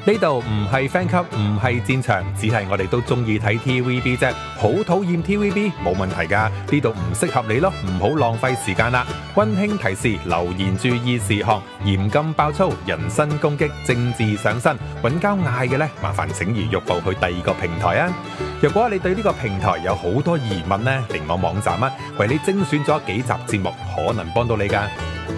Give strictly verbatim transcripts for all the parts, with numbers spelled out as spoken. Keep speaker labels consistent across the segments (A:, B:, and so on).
A: 呢度唔係 Fan Club，唔係戰場，只係我哋都中意睇 T V B 啫。好討厭 T V B 冇問題㗎，呢度唔適合你咯，唔好浪費時間啦。溫馨提示：留言注意事項，嚴禁爆粗、人身攻擊、政治上身。揾交嗌嘅呢，麻煩請移玉步去第二個平台啊。若果你對呢個平台有好多疑問呢，嚟我網站啊，為你精選咗幾集節目，可能幫到你㗎。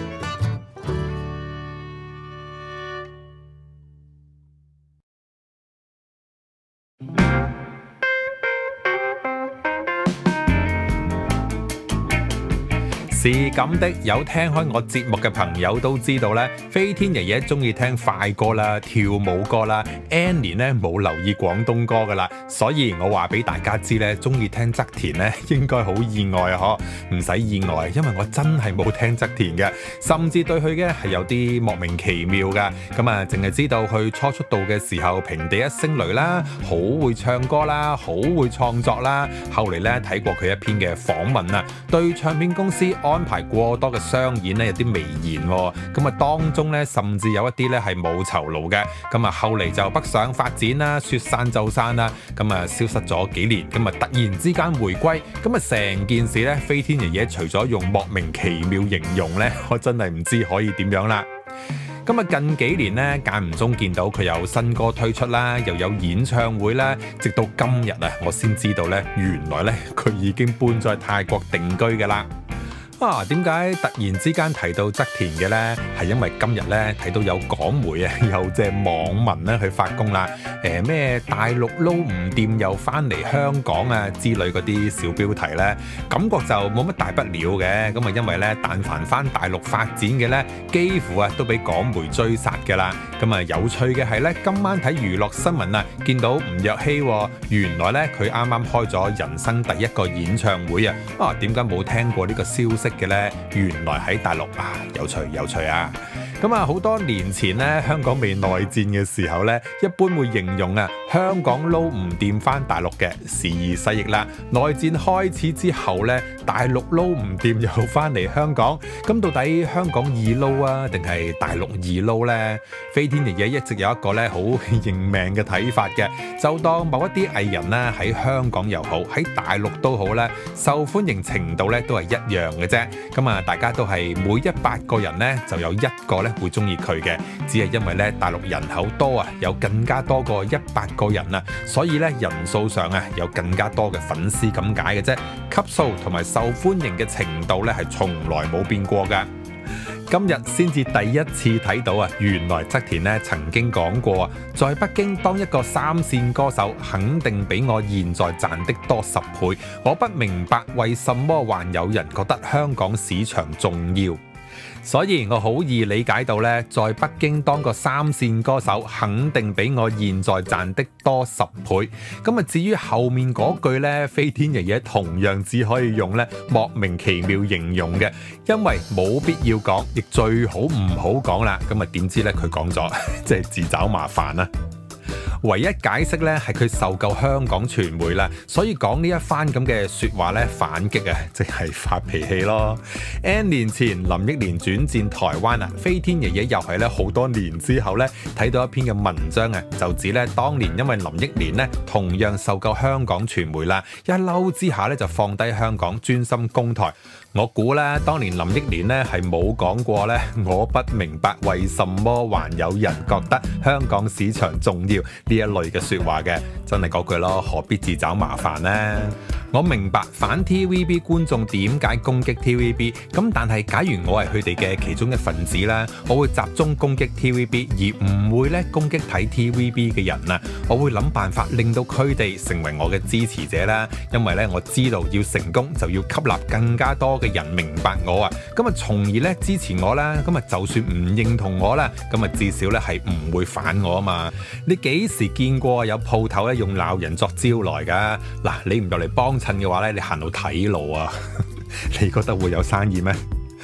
A: 是咁的，有聽開我節目嘅朋友都知道咧，飛天爺爺中意聽快歌啦、跳舞歌啦 ，N 年咧冇留意廣東歌噶啦，所以我話俾大家知咧，中意聽側田咧應該好意外啊！嗬，唔使意外，因為我真係冇聽側田嘅，甚至對佢嘅係有啲莫名其妙噶。咁啊，淨係知道佢初出道嘅時候平地一聲雷啦，好會唱歌啦，好會創作啦。後嚟咧睇過佢一篇嘅訪問啊，對唱片公司安排過多嘅商演咧，有啲微言喎。咁啊，當中咧甚至有一啲咧係冇酬勞嘅。咁啊，後嚟就北上發展啦，說散就散啦。咁啊，消失咗幾年，咁啊，突然之間回歸。咁啊，成件事咧，飛天爺爺除咗用莫名其妙形容咧，我真係唔知可以點樣啦。咁啊，近幾年咧，間唔中見到佢有新歌推出啦，又有演唱會啦，直到今日啊，我先知道咧，原來咧佢已經搬咗去泰國定居㗎啦。啊，點解突然之間提到側田嘅呢？係因為今日咧睇到有港媒啊，有隻網民咧去發功啦。誒、呃、咩大陸撈唔掂又翻嚟香港啊之類嗰啲小標題咧，感覺就冇乜大不了嘅。咁啊，因為咧，但凡翻大陸發展嘅咧，幾乎啊都俾港媒追殺㗎啦。咁啊，有趣嘅係咧，今晚睇娛樂新聞啊，見到吳若希、哦，原來咧佢啱啱開咗人生第一個演唱會啊！啊，點解冇聽過呢個消息嘅咧？原來喺大陸啊，有趣有趣啊！咁啊，好多年前咧，香港未內戰嘅時候咧，一般會形容啊，香港撈唔掂翻大陸嘅，時移世易啦。內戰開始之後咧，大陸撈唔掂又翻嚟香港，咁到底香港易撈啊，定係大陸易撈呢？飛天爺爺一直有一個咧好認命嘅睇法嘅，就當某一啲藝人咧喺香港又好，喺大陸都好咧，受歡迎程度咧都係一樣嘅啫。咁啊，大家都係每一百個人咧就有一個咧會中意佢嘅，只係因為咧大陸人口多啊，有更加多過一百個人啊，所以咧人數上啊有更加多嘅粉絲咁解嘅啫，級數同埋受歡迎嘅程度咧係從來冇變過噶。今日先至第一次睇到啊，原來側田咧曾經講過啊，在北京當一個三線歌手，肯定比我現在賺的多十倍。我不明白為什麼還有人覺得香港市場重要。所以我好易理解到咧，在北京當個三線歌手，肯定比我現在賺的多十倍。咁啊，至於後面嗰句咧，飛天爺爺同樣只可以用咧莫名其妙形容嘅，因為冇必要講，亦最好唔好講啦。咁啊，點知咧佢講咗，即係自找麻煩啦。唯一解釋咧係佢受夠香港傳媒啦，所以講呢一番咁嘅説話咧反擊啊，即係發脾氣咯。N 年前林憶蓮轉戰台灣啊，飛天爺爺又係咧好多年之後咧睇到一篇嘅文章啊，就指咧當年因為林憶蓮咧同樣受夠香港傳媒啦，一嬲之下咧就放低香港專心攻台。我估咧，當年林憶蓮咧係冇講過咧，我不明白為什麼還有人覺得香港市場重要呢一類嘅説話嘅，真係嗰句咯，何必自找麻煩呢？我明白反 T V B 觀眾點解攻擊 T V B， 咁但係假如我係佢哋嘅其中一份子啦，我會集中攻擊 T V B， 而唔會咧攻擊睇 T V B 嘅人啊！我會諗辦法令到佢哋成為我嘅支持者啦，因為咧我知道要成功就要吸納更加多嘅人明白我啊，咁啊從而咧支持我啦，咁啊就算唔認同我啦，咁啊至少咧係唔會反我啊嘛！你幾時見過有鋪頭咧用鬧人作招來㗎？嗱，你唔入嚟幫襯嘅話咧，你行到睇路啊，你覺得會有生意咩？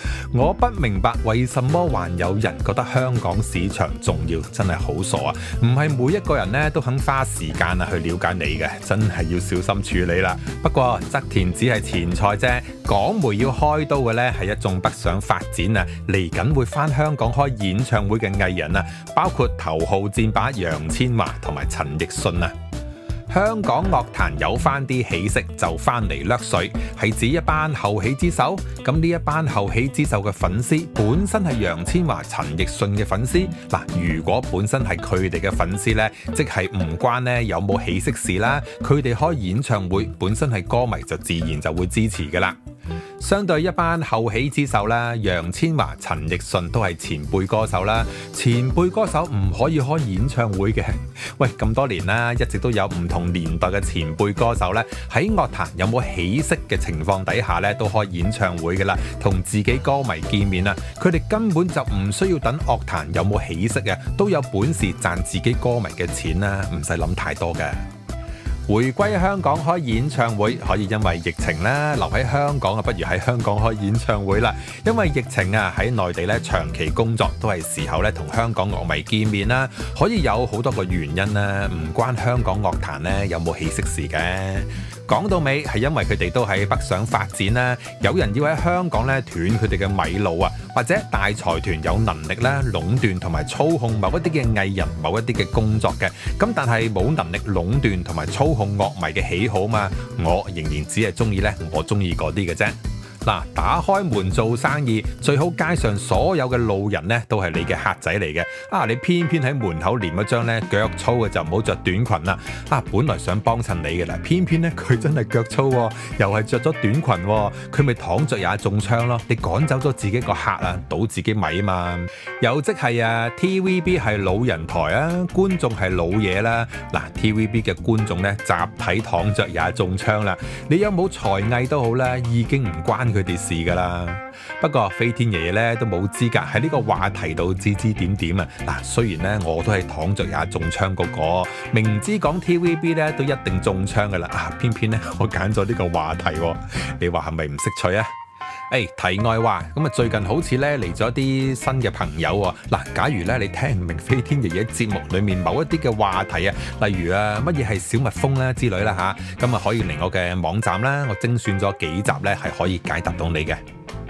A: 我不明白為什麼還有人覺得香港市場重要，真係好傻啊！唔係每一個人呢都肯花時間啊去了解你嘅，真係要小心處理啦。不過側田只係前菜啫，港媒要開刀嘅呢係一眾北上發展啊，嚟緊會返香港開演唱會嘅藝人啊，包括頭號戰把楊千嬅同埋陳奕迅啊。香港樂壇有翻啲起色就翻嚟掠水，係指一班後起之秀。咁呢一班後起之秀嘅粉絲本身係楊千嬅、陳奕迅嘅粉絲。嗱，如果本身係佢哋嘅粉絲呢，即係唔關呢有冇起色事啦。佢哋開演唱會本身係歌迷就自然就會支持噶啦。相對一班後起之秀啦，楊千嬅、陳奕迅都係前輩歌手啦。前輩歌手唔可以開演唱會嘅。喂，咁多年啦，一直都有唔同年代嘅前輩歌手咧，喺樂壇有冇起色嘅情況底下咧，都開演唱會嘅啦，同自己歌迷見面啊。佢哋根本就唔需要等樂壇有冇起色嘅，都有本事賺自己歌迷嘅錢啦，唔使諗太多嘅。回歸香港開演唱會可以因為疫情啦，留喺香港啊，不如喺香港開演唱會啦。因為疫情啊，喺內地咧長期工作都係時候咧同香港樂迷見面啦。可以有好多個原因啦，唔關香港樂壇咧有冇起色事嘅。講到尾係因為佢哋都喺北上發展啦，有人要喺香港咧斷佢哋嘅米路啊，或者大財團有能力咧壟斷同埋操控某一啲嘅藝人、某一啲嘅工作嘅。咁但係冇能力壟斷同埋操控樂迷嘅喜好嘛，我仍然只係中意咧我中意嗰啲嘅啫。嗱，打開門做生意，最好街上所有嘅路人咧都係你嘅客仔嚟嘅。啊，你偏偏喺門口黏一張咧腳粗嘅就唔好着短裙啦。啊，本來想幫襯你嘅啦，偏偏咧佢真係腳粗喎，又係着咗短裙喎，佢咪躺着也中槍咯。你趕走咗自己個客啊，倒自己米啊嘛。又即係啊 T V B 係老人台啊，觀眾係老嘢啦。嗱 T V B 嘅觀眾咧集體躺着也中槍啦。你有冇才藝都好啦，已經唔關佢哋事噶啦。不過飛天爺爺咧都冇資格喺呢個話題度指指點點啊。嗱，雖然咧我都係躺着也中槍嗰個，明知講 T V B 咧都一定中槍噶啦，啊偏偏咧我揀咗呢個話題，你話係咪唔識趣啊？誒、hey, 題外話，咁啊最近好似咧嚟咗啲新嘅朋友喎。嗱，假如咧你聽唔明飛天爺爺節目裡面某一啲嘅話題啊，例如啊乜嘢係小蜜蜂啦之類啦吓，咁啊可以嚟我嘅網站啦，我精選咗幾集咧係可以解答到你嘅。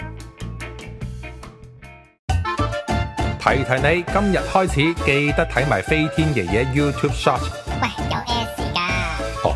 A: 提提你，今日開始記得睇埋飛天爺爺 YouTube Short。喂，有 S 㗎。哦。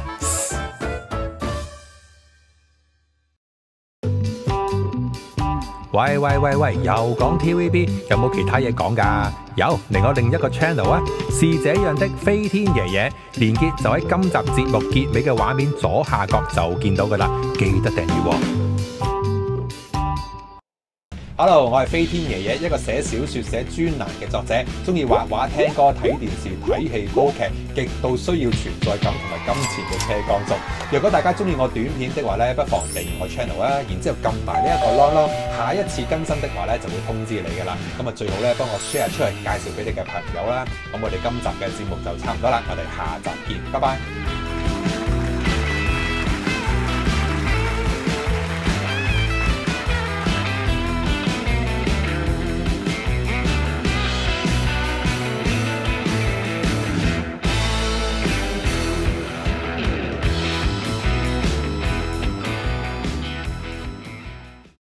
A: 喂喂喂喂，又講 T V B， 有冇其他嘢講㗎？有，嚟我另一個 channel 啊，是這樣的飛天爺爺，連結就喺今集節目結尾嘅畫面左下角就見到㗎啦，記得訂閱喎。Hello， 我係飛天爺爺，一個寫小說、寫專欄嘅作者，中意畫畫、聽歌、睇電視、睇戲、煲劇，極度需要存在感同埋金錢嘅車光族。若果大家中意我短片的話咧，不妨訂閱我 channel 啦，然之後撳埋呢一個 long long，下一次更新的話咧就會通知你噶啦。咁啊最好咧幫我 share 出嚟，介紹俾你嘅朋友啦。咁我哋今集嘅節目就差唔多啦，我哋下集見，拜拜。